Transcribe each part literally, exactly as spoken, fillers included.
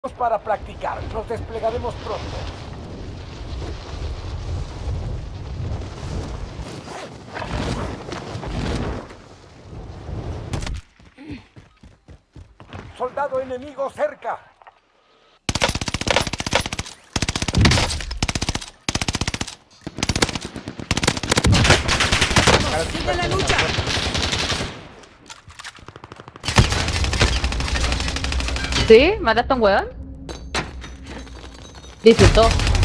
Para practicar, nos desplegaremos pronto. Soldado enemigo cerca. ¡Sigue la lucha! ¿Sí? ¿Mataste a un weón? Disfrutó.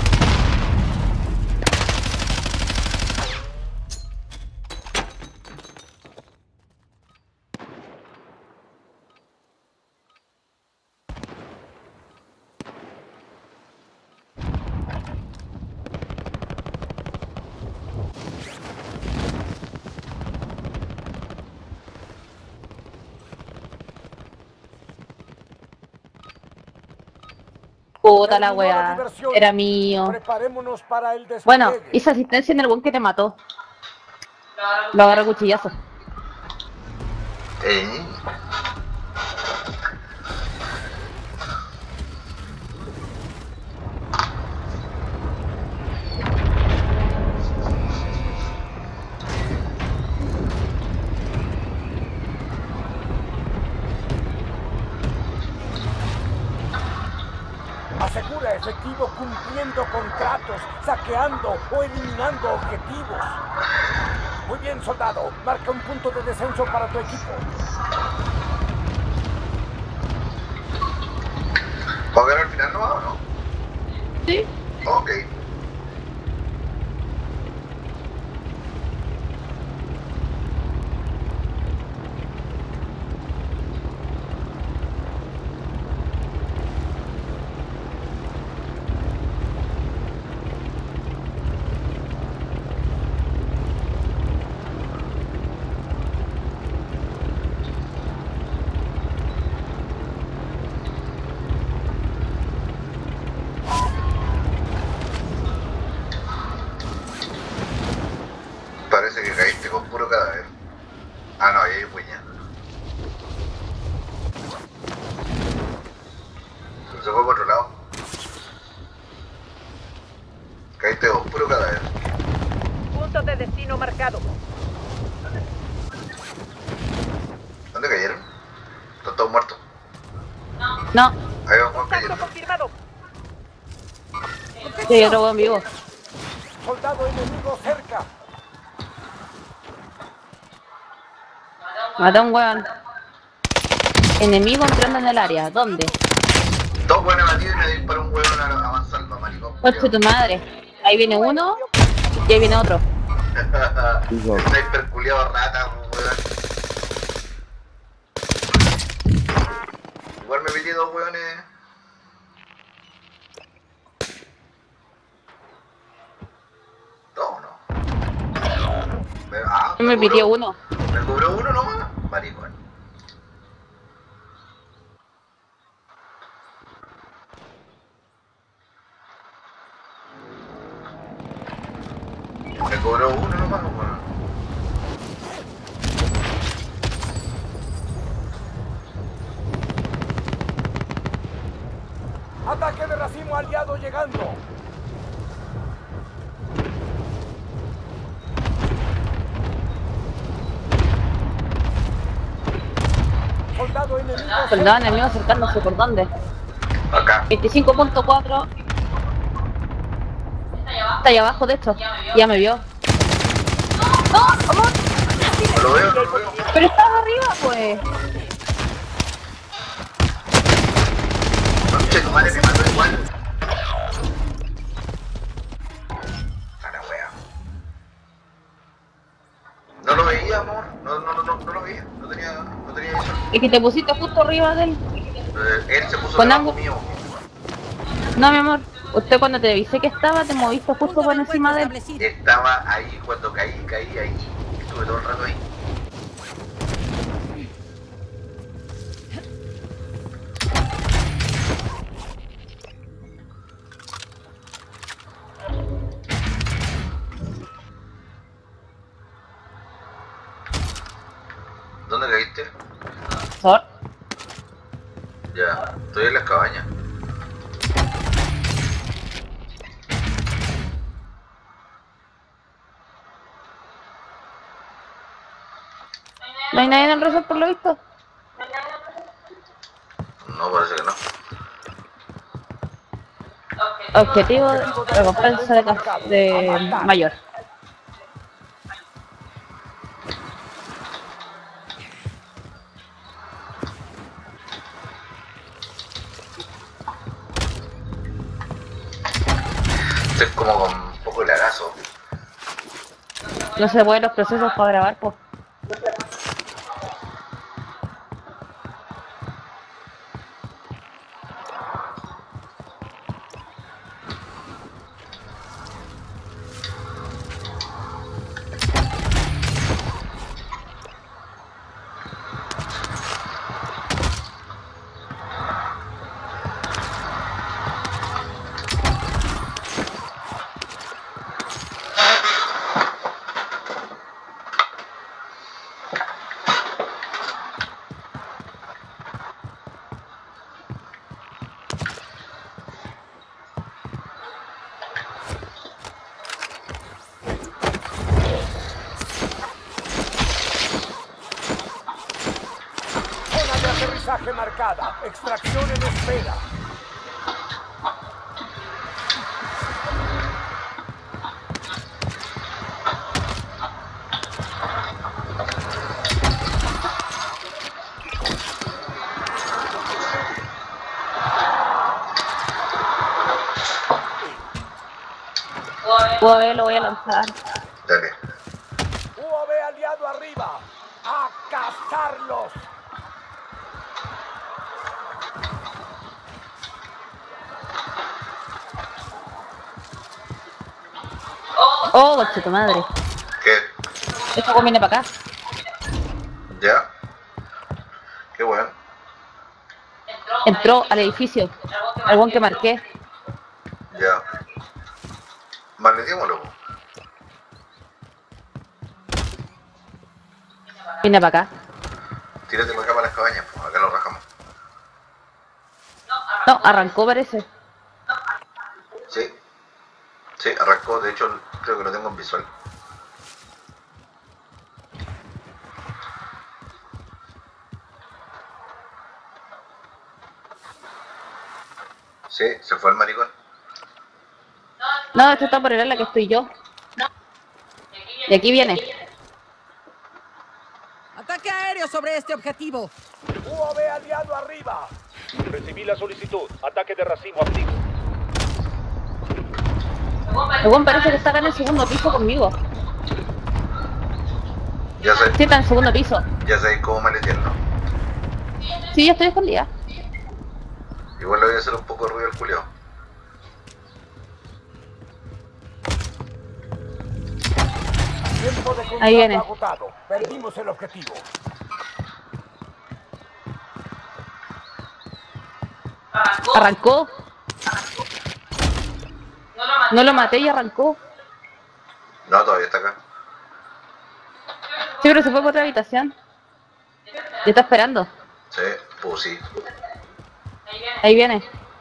Puta la weá. Era mío. Preparémonos para el despliegue. Bueno, hice asistencia en el weón que te mató. Lo agarré cuchillazo. ¿Eh? Asegura efectivo cumpliendo contratos, saqueando o eliminando objetivos. Muy bien, soldado. Marca un punto de descenso para tu equipo. ¿Va a ver al final no o no? Sí. Ok. Parece que caíste con puro cadáver. Ah, no, ahí hay puña. Se fue por otro lado. Caíste con puro cadáver. Punto de destino marcado. ¿Dónde cayeron? ¿Están todos muertos? No. Ahí vamos Contacto cayendo. confirmado. Sí, hay otro weón vivo. Soldado enemigo cerca. Maté a un weón. Enemigo entrando en el área. ¿Dónde? Dos buenas batidas y me disparó un huevo a avanzar, maricón. Coche tu madre. Ahí viene uno y ahí viene otro. Sniper culiado rata, weón. Igual me pillé dos weones. Dos no. Me, ah, Me cobró- pidió uno. Me cobró uno nomás, maricón. Me cobró uno nomás, weón. Ataque de racimo aliado llegando. Soldado enemigo Soldado enemigo acercándose. ¿Por dónde? Acá. veinticinco punto cuatro. Está ahí abajo, de hecho. Ya me vio. ¡No! ¡Amor! No lo veo, no lo veo. Pero estaba arriba, pues. Conche, tu madre me mató igual. A la wea. No lo veía, amor. No, no, no, no, no lo veía. No tenía, no tenía visión. Es que te pusiste justo arriba de él. Eh, él se puso Con debajo ángulo. mío. No, mi amor. Usted cuando te avisé que estaba, te moviste justo Punto por de encima de encuentro él. establecido. Estaba ahí cuando caí, caí ahí. Estuve todo el rato ahí. ¿Dónde caíste? Sor. Ya, estoy en las cabañas. ¿No hay nadie en el resort por lo visto? No, parece que no. Objetivo, recompensa de, ca- de mayor. Estoy como con un poco de lagazo. No se pueden los procesos para grabar, pues. Zona de aterrizaje marcada. Extracción en espera. U A V lo voy a lanzar. Dale. U A V aliado arriba. ¡A cazarlos! Oh, coche tu madre. ¿Qué? Esto conviene para acá. ¿Ya? Qué bueno. Entró al edificio. Al buen que marqué. Ya. Maletémoslo. Viene para acá. Tírate para acá para las cabañas, pues acá lo rajamos. No, arrancó parece. Sí. Sí, arrancó, de hecho creo que lo tengo en visual. Sí, se fue el maricón. No, esto está por el ala que estoy yo. Y aquí viene. Ataque aéreo sobre este objetivo. U A V aliado arriba. Recibí la solicitud. Ataque de racimo activo. El buen parece que está acá en el segundo piso conmigo. Ya sé, Sí, está en el segundo piso. ya sabéis cómo maletearlo. Sí, yo estoy escondida. Igual le voy a hacer un poco de ruido al culiao. Tiempo de contrato Ahí viene. agotado. Perdimos el objetivo. Arrancó. No lo maté y arrancó. No, todavía está acá. Sí, pero se fue por otra habitación. Ya está esperando. Sí, pues sí. Ahí viene.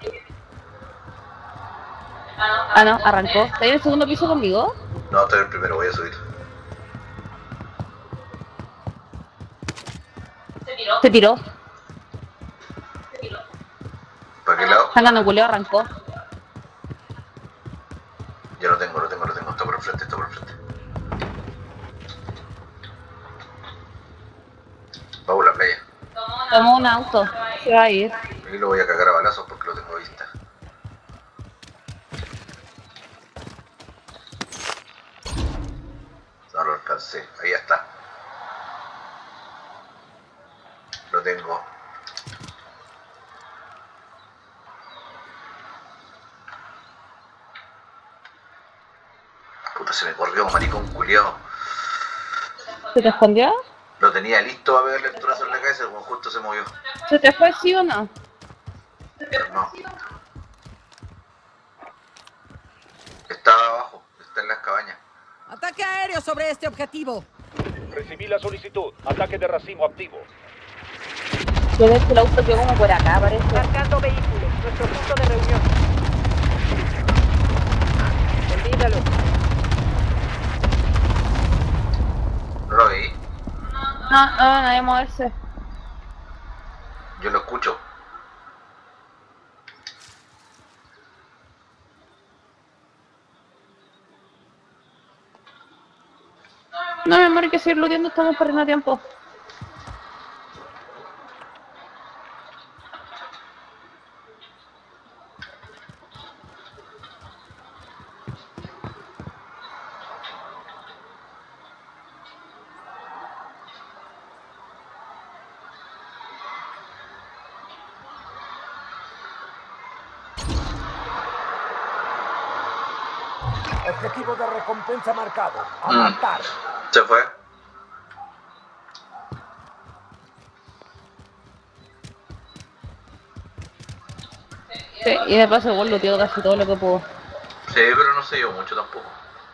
Ah, no, arrancó. ¿Está ahí en el segundo piso conmigo? No, estoy el primero, voy a subir. Se tiró. ¿Para qué lado? Sangano culeo arrancó. Ya lo tengo, lo tengo, lo tengo. Está por el frente, está por el frente. Vamos a la playa. Tomó un auto. Se va a ir. Y lo voy a cagar a balazos porque lo tengo a vista. No lo alcancé. Ahí está. Lo tengo. Puta, se me corrió un maricón culiao. ¿Se te escondió? Lo tenía listo a pegarle el trozo en la cabeza, como justo se movió. ¿Se te fue sí o no? Pero no. Está abajo, está en las cabañas. Ataque aéreo sobre este objetivo. Recibí la solicitud. Ataque de racimo activo. Yo veo que el auto quedó como por acá, parece. Marcando vehículos. Nuestro punto de reunión. Olvídalo. ¿No lo veí? No, no, nadie moverse. Yo lo escucho. No, mi amor, hay que seguir looteando, estamos perdiendo tiempo. Objetivo de recompensa marcado. A Mm. matar. Se fue. Sí, y de paso igual looteó casi todo lo que pudo. Sí, pero no se dio mucho tampoco.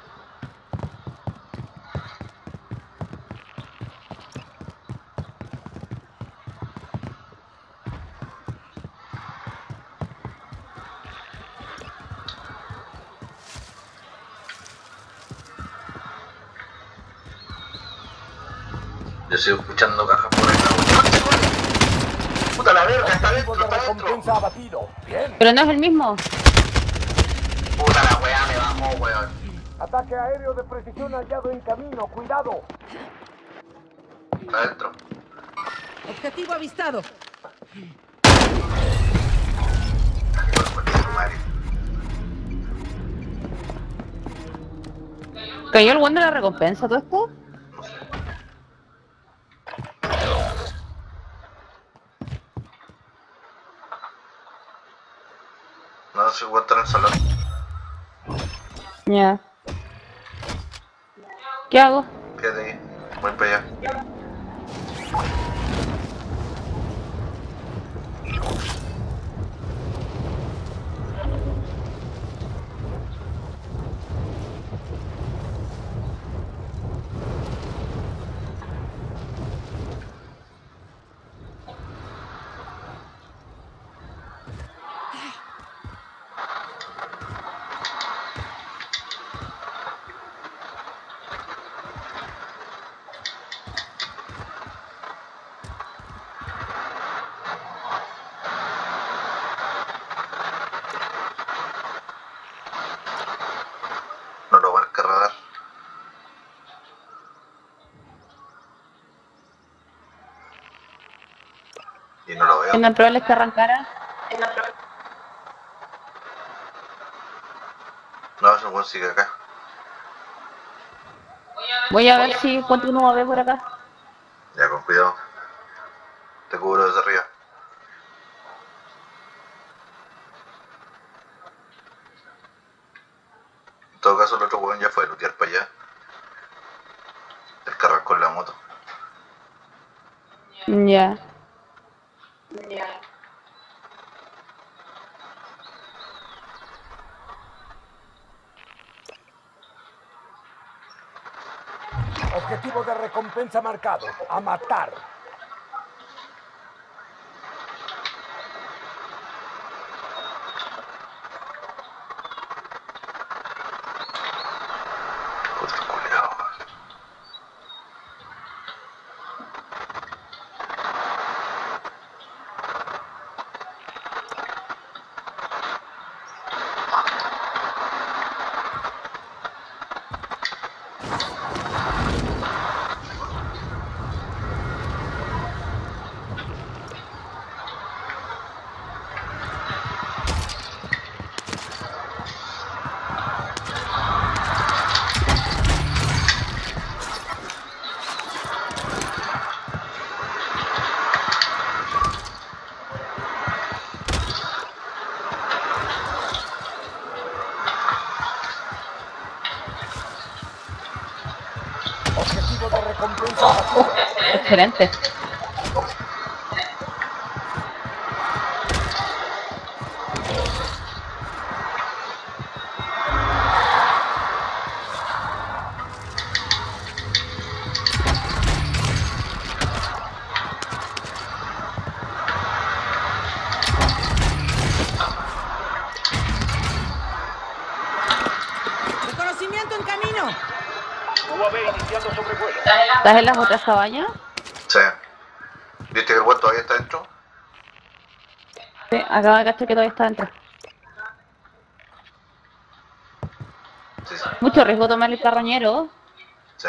Yo sigo escuchando cajas por ahí. Puta la verga, está Objetivo dentro, de está dentro. recompensa abatido. Bien. Pero no es el mismo. Puta la weá, me bajó, weón. Ataque aéreo de precisión hallado en camino. Cuidado. Está adentro. Objetivo avistado. ¿Cayó el one de la recompensa todo esto? No se encuentra en el salón. Ya. ¿Qué hago? Quédate ahí. Voy para allá. No lo marca radar. Y no lo veo. ¿Es más probable que arrancara? No, ese weón sigue acá. Voy a ver si encuentro uno a ver por acá. Ya, con cuidado. Te cubro desde arriba. En todo caso, el otro weón ya fue a lootear para allá. El que arrancó en la moto. Ya. Objetivo de recompensa marcado. A matar. Puta culiao. Objetivo de recompensa abatido. Excelente. Reconocimiento en camino. U A V iniciando sobrevuelo. ¿Estás en las otras cabañas? Sí. ¿Viste que el weón todavía está dentro? Sí, acabo de cachar que todavía está dentro. Sí, sí. Mucho riesgo tomar el carroñero. Sí.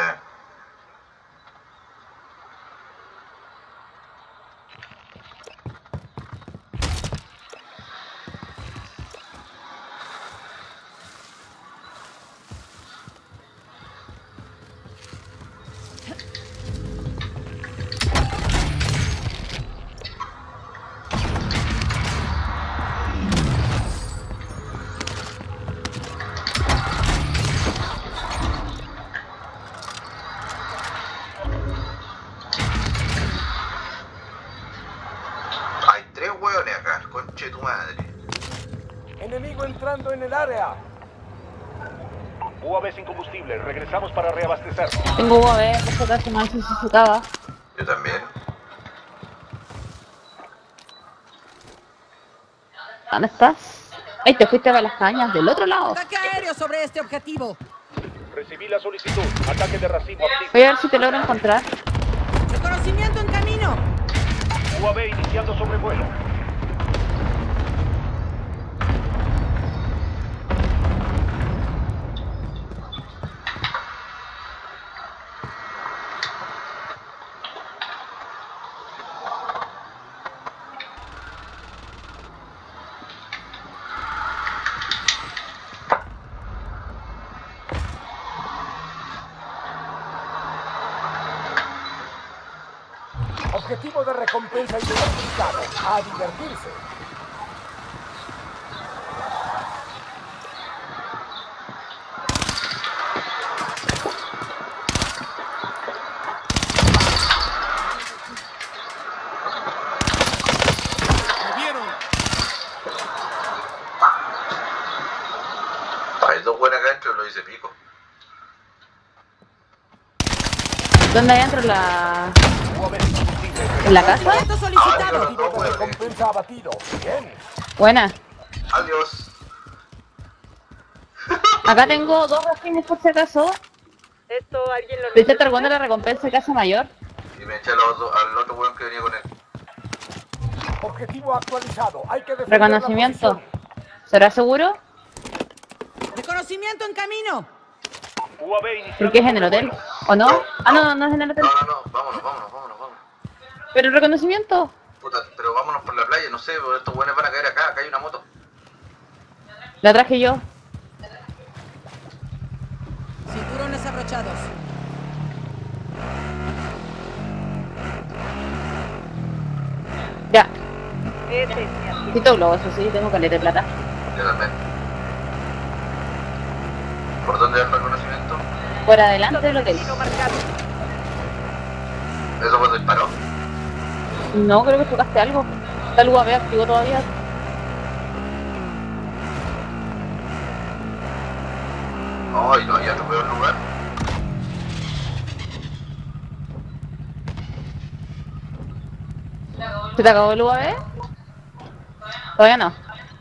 Hay tres hueones acá, conche tu madre. Enemigo entrando en el área. U A V sin combustible. Regresamos para reabastecernos. Tengo U A V, esto casi no se necesitaba. Yo también. ¿Dónde estás? Ay, te fuiste para las cañas, del otro lado. Ataque aéreo sobre este objetivo. Recibí la solicitud. Ataque de racimo activo. Voy a ver si te logro encontrar. Reconocimiento en camino. U A V iniciando sobrevuelo. Objetivo de recompensa identificado. A divertirse. Hay dos buenas acá adentro y lo hice pico. ¿Dónde hay adentro la... U A V sin combustible. en la casa? Reto solicitado. Objetivo de recompensa abatido. Bien. Buena. Adiós. Acá tengo dos racimos por si acaso. Esto alguien lo ¿Viste estar jugando la recompensa de casa mayor? Y me eché al otro, al otro weón que venía con él. Objetivo actualizado. Hay que defender la Reconocimiento. posición. ¿Será seguro? Reconocimiento en camino. U A V iniciando ¿Por qué es en el hotel? sobrevuelo. ¿O no? Ah, no, no es en el hotel. No, no, no, vámonos, vámonos, vámonos, vámonos. Pero el reconocimiento. Puta, pero vámonos por la playa, no sé, porque estos weones van a caer acá, acá hay una moto. La traje yo. Cinturones abrochados. Ya. Necesito globo, eso sí, tengo caleta de plata. Yo también. ¿Por dónde es el reconocimiento? Por adelante del hotel. ¿Eso cuando disparó? No, creo que tocaste algo. Está el U A V activo todavía. Ay, no, ya no veo el lugar. ¿Se te acabó el U A V? Todavía no.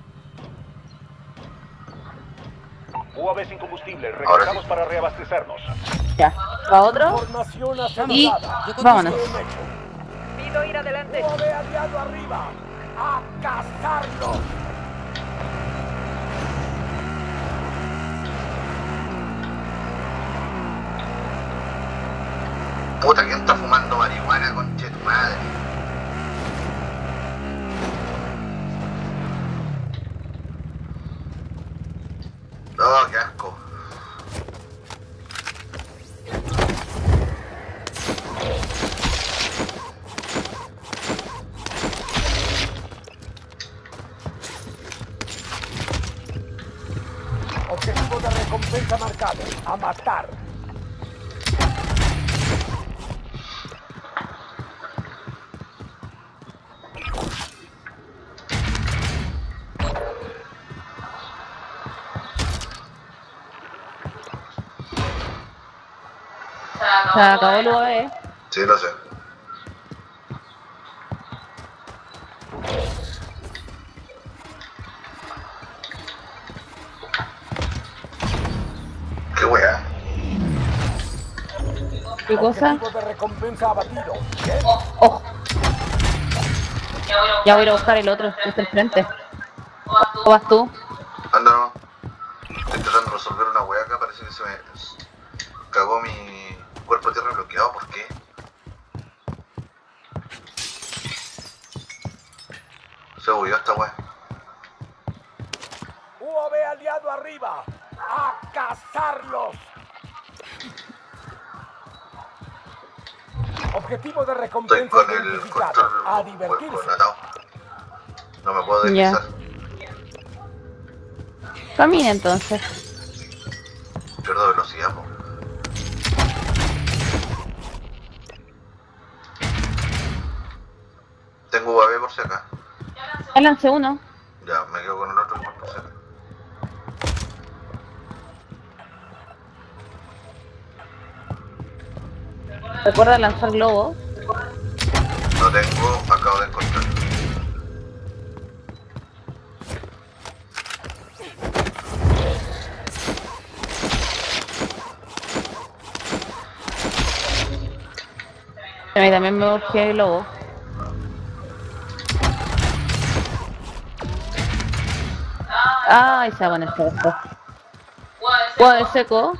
U A V sin combustible. Regresamos para reabastecernos. Ya. ¿Va otro? Información Y asegurada. vámonos. Bien hecho. Pido ir adelante. U A V aliado arriba. ¡A cazarlos! Puta, ¿quién está fumando marihuana, conche tu madre? Oh, qué asco. Objetivo de recompensa marcado. A matar. Se acabó el U A V. Sí, lo sé. Qué wea. ¿Qué cosa? Objetivo de recompensa abatido. Bien. Oh. Ya voy a ir a buscar el otro, que está al frente. ¿O vas tú? Anda no. Estoy tratando de resolver una weá acá, parece que se me cagó mi cuerpo de tierra bloqueado, ¿por qué? Se bugueó esta weá. U A V aliado arriba. ¡A cazarlos! Objetivo de Estoy recompensa con el identificado. control A con- divertirse. con atado. No me puedo Ya. deslizar. Camina entonces. Pierdo velocidad, po. Tengo U A V por si acá. Ya lancé uno. Ya, me quedo con el otro igual por si acá. Recuerda lanzar globo. No tengo, acabo de encontrar. A mí también me urgía el globo. Ay, se va a poner esto. Guau, seco.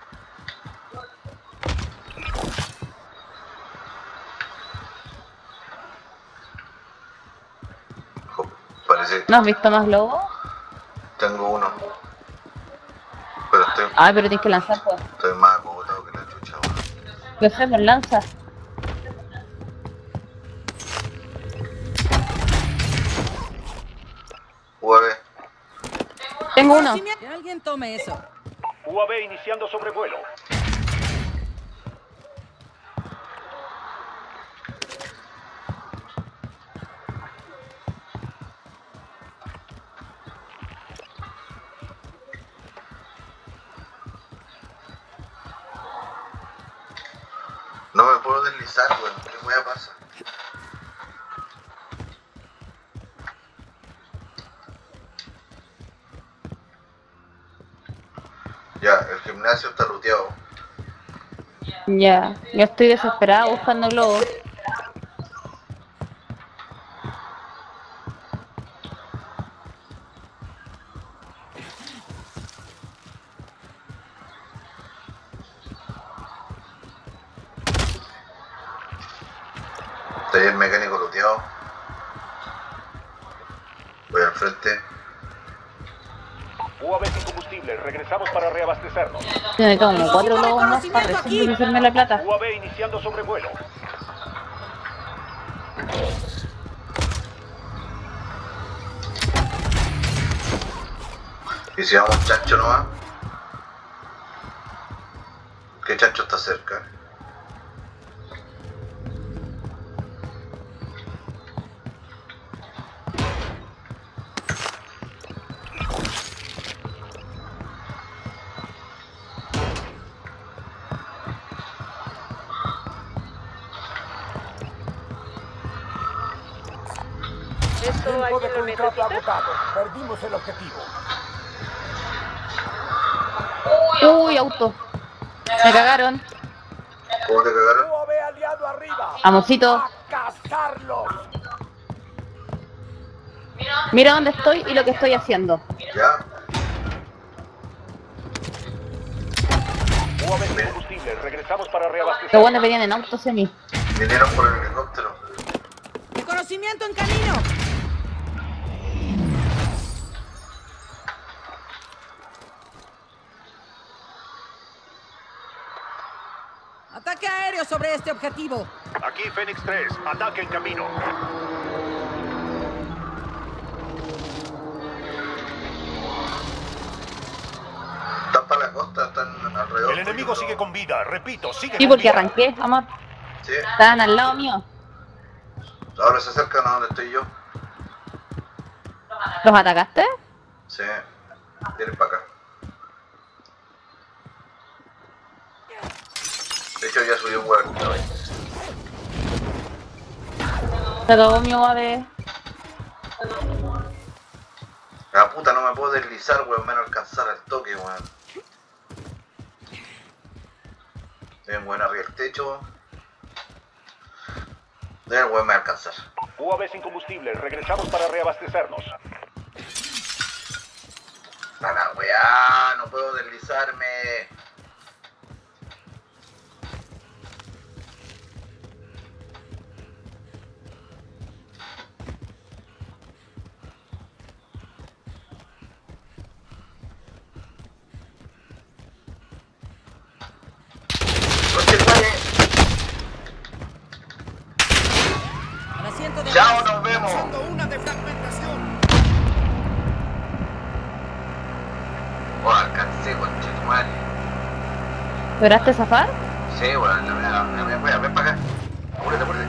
Jo, parece que ¿No has visto más globos? tengo uno. Pero estoy, Ay, pero tienes que lanzar, pues. estoy más acogotado que la chucha, weón. Lo sé, pues lanza. U A V. Tengo uno. Que alguien tome eso. U A V iniciando sobrevuelo. No me puedo deslizar, weón. ¿Qué weá pasa? Ya, el gimnasio está looteado. Ya, yo estoy desesperada buscando globos. Taller mecánico looteado. Voy al frente. U A V sin combustible. Regresamos para reabastecernos. Tiene como cuatro globos más para recién hacerme la plata. U A V iniciando sobrevuelo. Y si vamos chancho nomás. ¿Qué chancho está cerca? ¿Esto Tiempo de alguien lo contrato necesita? agotado. Perdimos el objetivo. Uy, auto. Me cagaron. ¿Cómo te cagaron? U A V aliado arriba. Amorcito, ¡A cazarlos! mira dónde estoy y lo que estoy haciendo. ¿Ya? U A V sin combustible. Regresamos para Los reabastecernos. buenos venían en auto semi. Vinieron por el helicóptero. ¡Reconocimiento en camino! Ataque aéreo sobre este objetivo. Aquí Fénix tres. Ataque en camino. Están para la costa, están alrededor. El enemigo sigue con vida. Repito, sigue Sí, con porque vida. arranqué, amor. Sí, Estaban al lado mío. ahora se acercan a donde estoy yo. ¿Los atacaste? Sí, vienen para acá. De hecho ya subí un huevo. Se acabó mi O A V. La puta, no me puedo deslizar, weón, menos alcanzar al toque, weón. Bien, bueno, arriba el techo. Debe el weón me va a alcanzar. U A V sin combustible, regresamos para reabastecernos. A la weá, no puedo deslizarme. Al asiento de Chao, atrás. nos vemos. Haciendo una defragmentación. Oh, alcancé, conchetumare. ¿Lograste zafar? Sí, weón, la mía, la mía, weón, ven para acá. Apúrate, apúrate.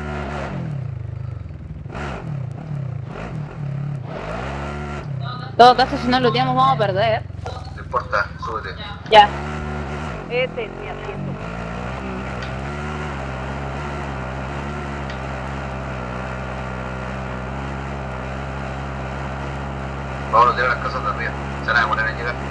En todo caso, si no looteamos vamos a perder. No importa, súbete. Ya. Este es mi asiento. Vamos a tirar las casas de arriba. Se van a demorar en llegar.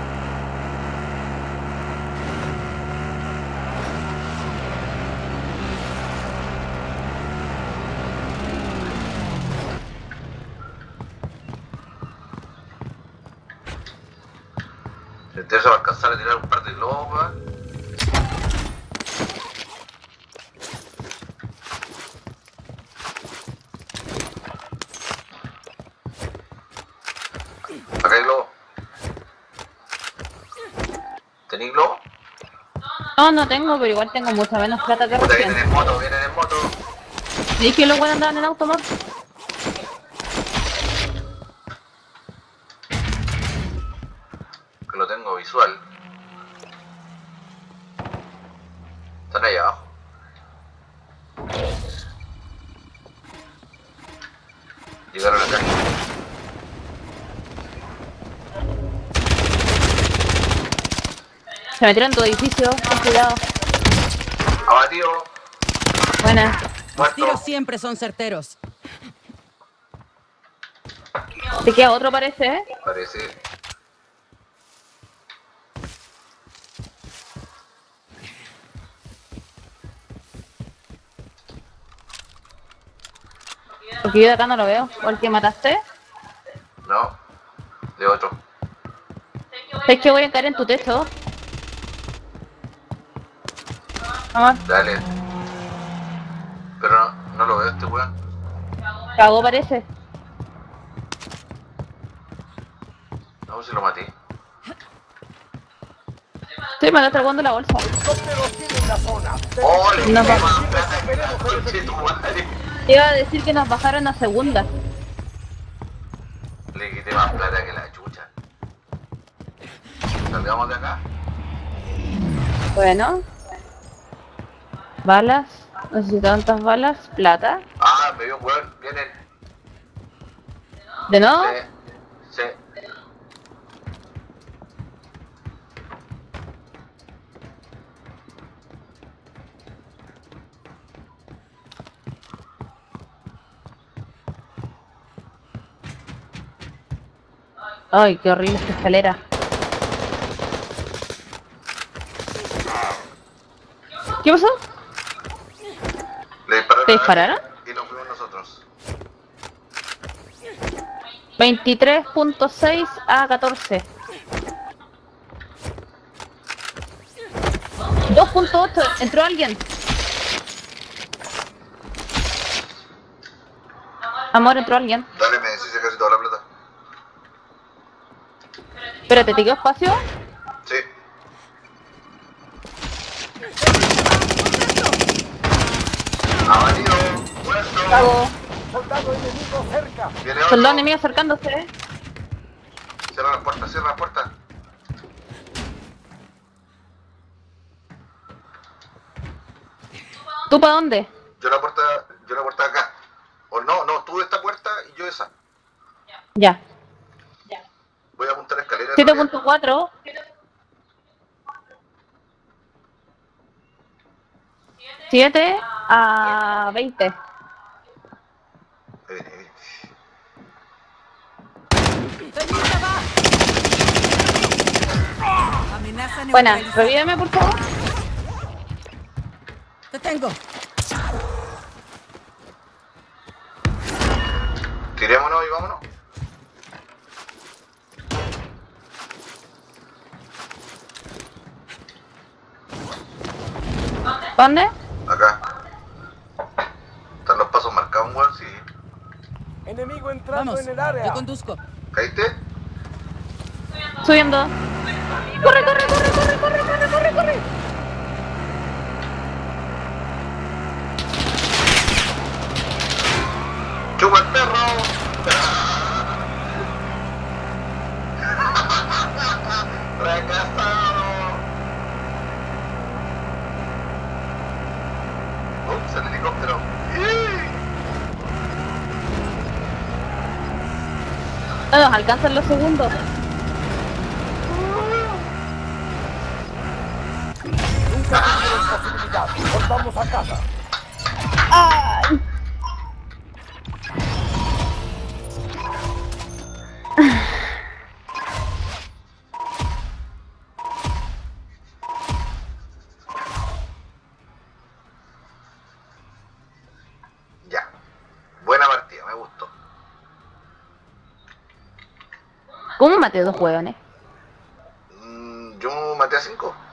El tío se va a alcanzar a tirar un par de globos, weón. Acá hay globo. ¿Tenéis globo? No, no tengo, pero igual tengo mucha menos plata que Puta, recién. vienen en moto, vienen en moto. ¿Y que los buenos andaban en auto, amor? Que lo tengo visual. Están ahí abajo. Llegaron acá. Se metieron en tu edificio, ten cuidado. Abatido. Buena. Los Muerto. tiros siempre son certeros. Te queda otro, parece, ¿eh? Parece. Porque yo de acá no lo veo. ¿O el que mataste? No. De otro. Es que voy a caer en tu techo. Amor, Dale. Pero no, no lo veo este weón. cagó, parece. No, si lo maté. Sí, me lo está tragando la bolsa. Helicópteros tienen la zona. ¡Oh, le No, quité no. más plata que la concha de tu madre! Iba a decir que nos bajaron a segunda. Le quité más plata que la chucha. ¿Salgamos de acá? Bueno. Balas. Necesito tantas balas. Plata. Ah, me vio un weón. Vienen. ¿De nuevo? Sí. Sí. Ay, qué horrible esta escalera. ¿Qué pasó? Le dispararon. ¿Te dispararon? Y nos fuimos nosotros. veintitrés punto seis a catorce. dos punto ocho. Entró alguien. Amor, entró alguien. Dale, me decís casi toda la plata. Espérate, ¿te quedó espacio? Sí. Abatido. Muerto. Cago. Soldado enemigo cerca. Viene otro. Soldado enemigo acercándose. Cierra la puerta, cierra la puerta. ¿Tú para dónde? Yo la puerta, yo la puerta de acá. O no, no, tú esta puerta y yo esa. Ya. Voy a apuntar la escalera. siete punto cuatro. siete a veinte. Eh, eh. ¡Estoy lista, va! Amenaza Buena, neutralizada. revíveme por favor. tengo. Tirémonos y vámonos. ¿Dónde? Acá. ¿Están los pasos marcados, weón? Sí. Enemigo entrando Vamos, en el área. yo conduzco. ¿Caíste? Subiendo. ¡Corre, corre, corre, corre, corre, corre, corre, corre! ¡Chupa el perro! ¡Fracasado! ¡Ups! El helicóptero. No nos alcanzan los segundos. Nunca tuvieron posibilidad. Volvamos a casa. ¡Ay! Ya. Buena partida, me gustó. ¿Cómo maté dos hueones? Mm, yo maté a cinco.